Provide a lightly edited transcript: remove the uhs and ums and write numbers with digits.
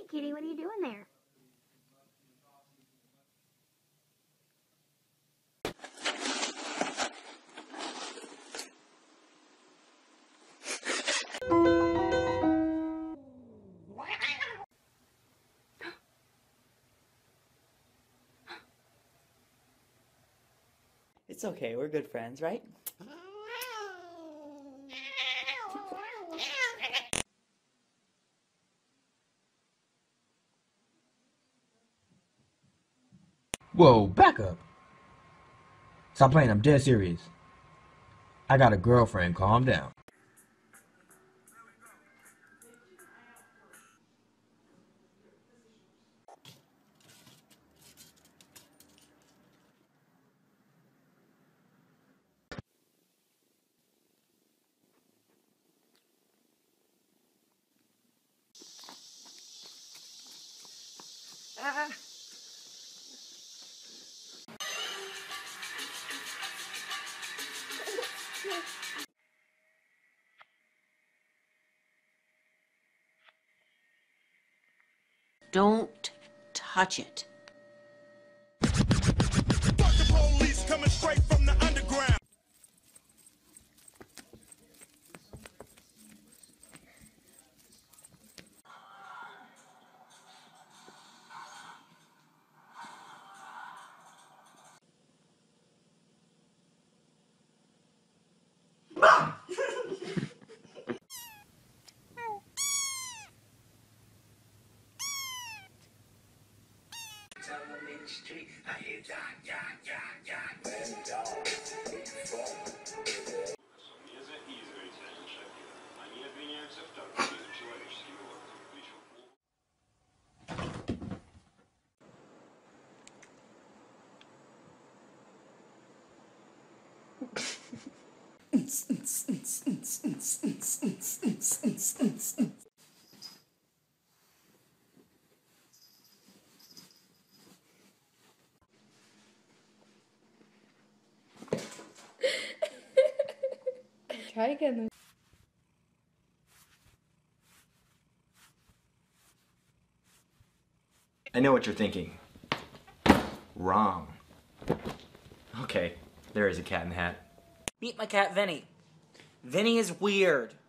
kitty, what are you doing there? It's okay, we're good friends, right? Whoa, back up. Stop playing, I'm dead serious. I got a girlfriend, calm down. Don't touch it. The police coming straight from the underground. Try again. I know what you're thinking. Wrong. Okay, there is a cat in the hat. Meet my cat, Vinny. Vinny is weird.